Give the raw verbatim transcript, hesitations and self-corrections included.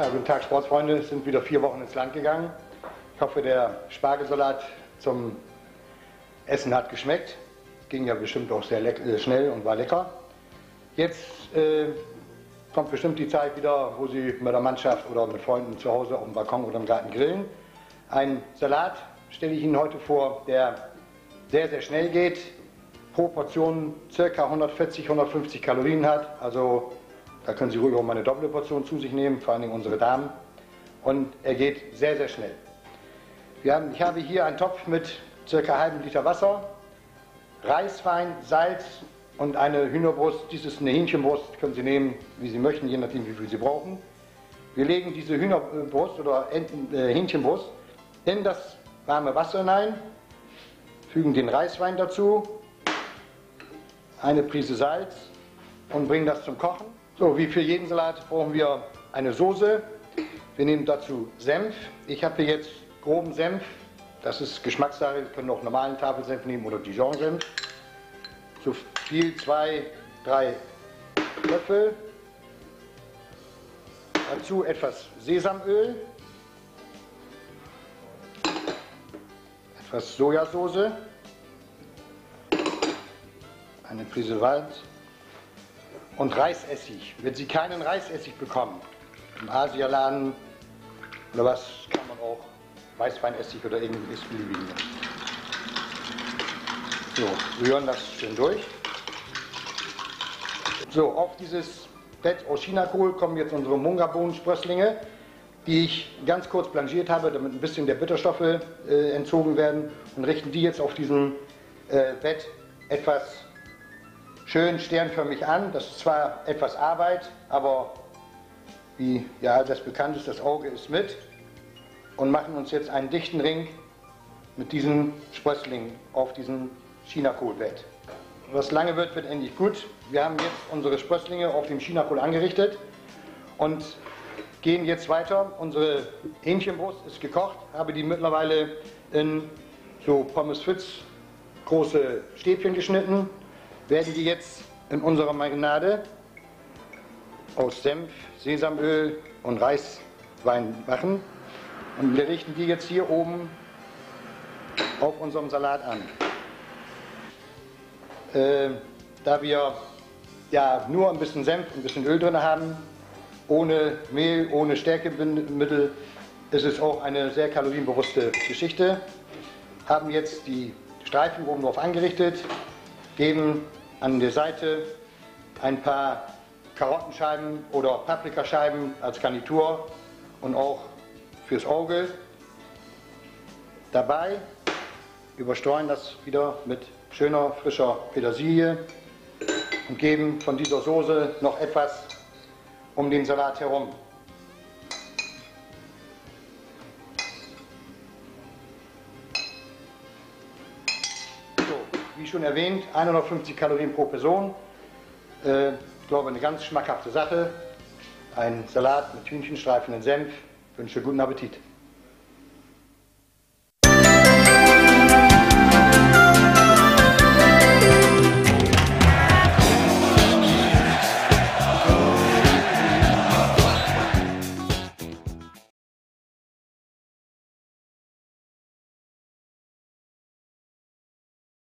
Ja, guten Tag, Sportsfreunde. Es sind wieder vier Wochen ins Land gegangen. Ich hoffe, der Spargelsalat zum Essen hat geschmeckt. Ging ja bestimmt auch sehr äh, schnell und war lecker. Jetzt äh, kommt bestimmt die Zeit wieder, wo Sie mit der Mannschaft oder mit Freunden zu Hause auf dem Balkon oder im Garten grillen. Ein Salat stelle ich Ihnen heute vor, der sehr, sehr schnell geht, pro Portion ca. hundertvierzig, hundertfünfzig Kalorien hat. Also da können Sie ruhig auch mal eine doppelte Portion zu sich nehmen, vor allem unsere Damen. Und er geht sehr, sehr schnell. Wir haben, ich habe hier einen Topf mit ca. einem halben Liter Wasser, Reiswein, Salz und eine Hühnerbrust. Dies ist eine Hähnchenbrust, können Sie nehmen, wie Sie möchten, je nachdem, wie viel Sie brauchen. Wir legen diese Hühnerbrust oder Enten, äh, Hähnchenbrust in das warme Wasser hinein, fügen den Reiswein dazu, eine Prise Salz und bringen das zum Kochen. So, wie für jeden Salat brauchen wir eine Soße. Wir nehmen dazu Senf. Ich habe hier jetzt groben Senf. Das ist Geschmackssache. Sie können auch normalen Tafelsenf nehmen oder Dijon-Senf. So viel, zwei, drei Löffel. Dazu etwas Sesamöl, etwas Sojasauce, eine Prise Salz und Reisessig. Wenn Sie keinen Reisessig bekommen, im Asialaden oder was, kann man auch Weißweinessig oder irgendwas beliebigen. So, rühren das schön durch. So, auf dieses Bett aus Chinakohl kommen jetzt unsere Munga-Bohnen-Sprösslinge, die ich ganz kurz blanchiert habe, damit ein bisschen der Bitterstoffe äh, entzogen werden, und richten die jetzt auf diesem äh, Bett etwas schön sternförmig an. Das ist zwar etwas Arbeit, aber wie ja das bekannt ist, das Auge ist mit, und machen uns jetzt einen dichten Ring mit diesen Sprösslingen auf diesem Chinakohlbett. Was lange wird, wird endlich gut. Wir haben jetzt unsere Sprösslinge auf dem Chinakohl angerichtet und gehen jetzt weiter. Unsere Hähnchenbrust ist gekocht, habe die mittlerweile in so Pommes frites große Stäbchen geschnitten. Werden die jetzt in unserer Marinade aus Senf, Sesamöl und Reiswein machen. Und wir richten die jetzt hier oben auf unserem Salat an. Äh, da wir ja nur ein bisschen Senf und ein bisschen Öl drin haben, ohne Mehl, ohne Stärkemittel, ist es auch eine sehr kalorienbewusste Geschichte. Haben jetzt die Streifen oben drauf angerichtet, geben an der Seite ein paar Karottenscheiben oder Paprikascheiben als Garnitur und auch fürs Auge. Dabei überstreuen das wieder mit schöner, frischer Petersilie und geben von dieser Soße noch etwas um den Salat herum. So, wie schon erwähnt, hundertfünfzig Kalorien pro Person. Äh, ich glaube, eine ganz schmackhafte Sache. Ein Salat mit Hühnchenstreifen und Senf. Ich wünsche guten Appetit.